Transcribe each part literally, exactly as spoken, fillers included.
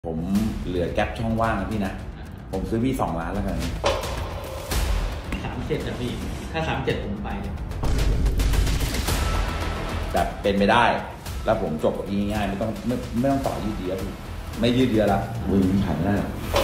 ผมเหลือแก๊ปช่องว่างนะพี่นะผมซื้อพี่สองล้านแล้วกันสามเจ็ดอะพี่ถ้าสามเจ็ดผมไปเลยแบบเป็นไปได้แล้วผมจบกับพี่ง่ายๆไม่ต้องไม่ไม่ต้องต่อยืดเยื้อพี่ไม่ยืดเยื้อละวิ่งผ่านได้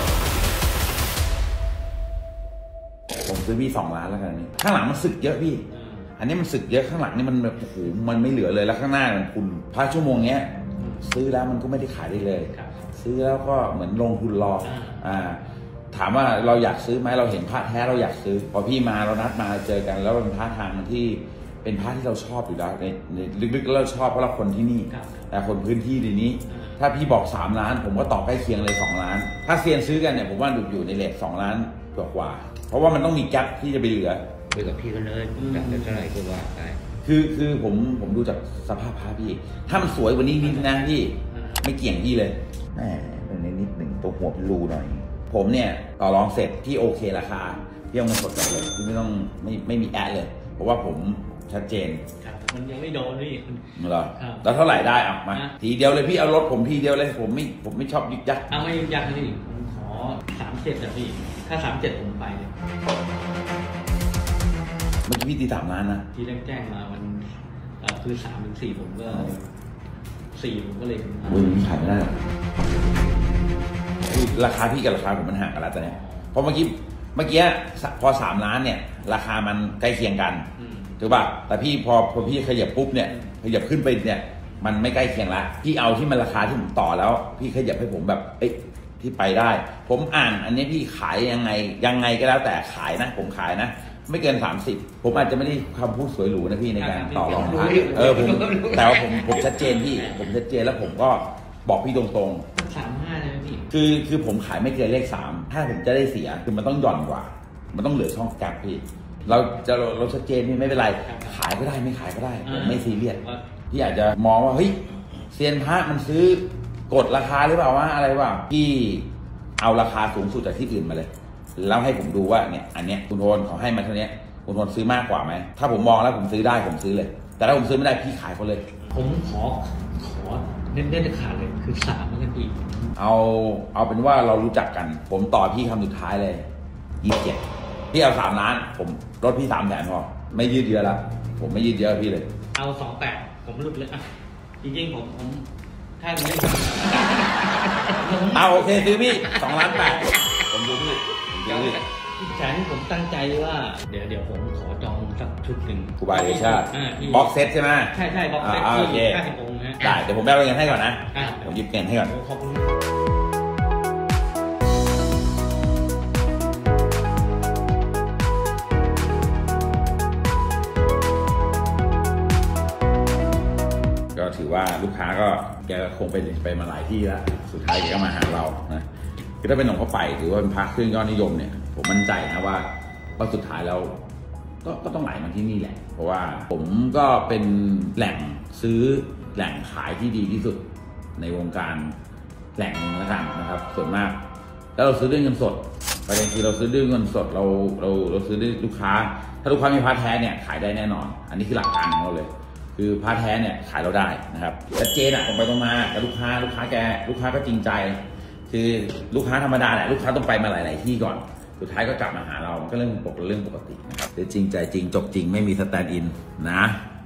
ผมซื้อพี่สองล้านแล้วกันนี่ข้างหลังมันสึกเยอะพี่อันนี้มันสึกเยอะข้างหลังนี่มันแบบโอ้โหมันไม่เหลือเลยแล้วข้างหน้ามันคุณพาชั่วโมงเนี้ยซื้อแล้วมันก็ไม่ได้ขายได้เลยซื้อแล้วก็เหมือนลงทุนรออ่าถามว่าเราอยากซื้อไหมเราเห็นพระแท้เราอยากซื้อพอพี่มาเรานัดมาเจอกันแล้วเป็นพระทางที่เป็นพระที่เราชอบอยู่แล้วในลึกๆเราชอบเพราะเราคนที่นี่แต่คนพื้นที่ดีนี้ถ้าพี่บอกสามล้านผมก็ตอบใกล้เคียงเลยสองล้านถ้าเซียนซื้อกันเนี่ยผมว่าอยู่ในเลทสองล้านกว่าเพราะว่ามันต้องมีแก๊ปที่จะไปเหลือไปกับพี่ก็เลยจากเท่าไหร่ก็ว่าไปคือคือผมผมดูจากสภาพพระพี่ถ้ามันสวยกว่านี้นิดนะพี่ไม่เกี่ยงพี่เลยแหมเป็นนิดหนึ่งตัวหัวเป็นรูหน่อยผมเนี่ยต่อรองเสร็จที่โอเคราคาพี่เอาเงินสดเลยพี่ไม่ต้องไม่ไม่มีแอดเลยเพราะว่าผมชัดเจนมันยังไม่โดนนี่เหรอแล้วเท่าไหร่ได้อ่ะมาทีเดียวเลยพี่เอารถผมทีเดียวเลยผมไม่ผมไม่ชอบยึกยักเอาไม่ยึกยักนี่ผมขอสามเจ็ดอะพี่ถ้าสามเจ็ดผมไปเลยเมื่อกี้พี่ตีสามล้านนะที่แจ้งมามันคือสามถึงสี่ผมก็สี่ผมก็เลยอุ้ยขายไม่ได้ราคาพี่กับราคาผมมันห่างกันแล้วตอนนี้เพราะเมื่อกี้เมื่อกี้พอสามล้านเนี่ยราคามันใกล้เคียงกันถูกป่ะแต่พี่พอพอพี่ขยับปุ๊บเนี่ยขยับขึ้นไปเนี่ยมันไม่ใกล้เคียงละพี่เอาที่มันราคาที่ผมต่อแล้วพี่ขยับให้ผมแบบเอ้ยที่ไปได้ผมอ่านอันนี้พี่ขายยังไงยังไงก็แล้วแต่ขายนะผมขายนะไม่เกินสามสิบผมอาจจะไม่ได้คำพูดสวยหรูนะพี่ในการต่อรองพระเออผมแต่ว่าผมผมชัดเจนพี่ผมชัดเจนแล้วผมก็บอกพี่ตรงๆสามห้าเลยพี่คือคือผมขายไม่เกินเลขสามถ้าผมจะได้เสียคือมันต้องหย่อนกว่ามันต้องเหลือช่องแกปพี่เราจะเราชัดเจนพี่ไม่เป็นไรขายก็ได้ไม่ขายก็ได้ผมไม่ซีเรียสพี่อาจจะมองว่าเฮ้ยเซียนพระมันซื้อกดราคาหรือเปล่าวะอะไรวะพี่เอาราคาสูงสุดจากที่อื่นมาเลยแล้วให้ผมดูว่าเนี่ยอันเนี้ยคุณโทนเขาให้มาเท่านี้คุณโทนซื้อมากกว่าไหมถ้าผมมองแล้วผมซื้อได้ผมซื้อเลยแต่ถ้าผมซื้อไม่ได้พี่ขายเขาเลยผมขอขอเน้นเน้นขาดเลยคือสามแล้วกันพี่เอาเอาเป็นว่าเรารู้จักกันผมต่อพี่คำสุดท้ายเลยยี่สิบเจ็ดพี่เอาสามล้านผมลดพี่สามแสนพอไม่ยืดเยื้อแล้วผมไม่ยืดเยื้อพี่เลยเอาสองแปดผมรุดเลยอ่ะจริงๆผมผมถ้าไม่เอาโอเคซื้อพี่สองล้านแปดผมดูพี่อีกแสนที่ผมตั้งใจว่าเดี๋ยวเดี๋ยวผมขอจองสักชุดหนึ่งครูบาเดชาบ็อกเซตใช่ไหมใช่ใช่บ็อกเซตที่ห้าสิบองค์นะได้เดี๋ยวผมแบ่งเงินให้ก่อนนะผมหยิบเงินให้ก่อนขอบคุณก็ถือว่าลูกค้าก็แกคงไปไปมาหลายที่แล้วสุดท้ายแกก็มาหาเรานะคือถ้าเป็นหลวงพ่อไปหรือว่าเป็นพระเครื่องยอดนิยมเนี่ยผมมั่นใจนะว่าว่าสุดท้ายแล้วก็ก็ต้องไหลมาที่นี่แหละเพราะว่าผมก็เป็นแหล่งซื้อแหล่งขายที่ดีที่สุดในวงการแหล่งนึงแล้วกันนะครับส่วนมากแล้วเราซื้อด้วยเงินสดประเด็นคือเราซื้อด้วยเงินสดเราเราเราซื้อด้วยลูกค้าถ้าลูกค้ามีพระแท้เนี่ยขายได้แน่นอนอันนี้คือหลักการของเราเลยคือพระแท้เนี่ยขายเราได้นะครับชัดเจนอ่ะตรงไปตรงมากับลูกค้าลูกค้าแกลูกค้าก็จริงใจคือลูกค้าธรรมดาแหละลูกค้าต้องไปมาหลายๆที่ก่อนสุดท้ายก็กลับมาหาเราก็เรื่องปกติเรื่องปกตินะครับจริงใจจริงจบจริงไม่มีสแตนด์อินนะ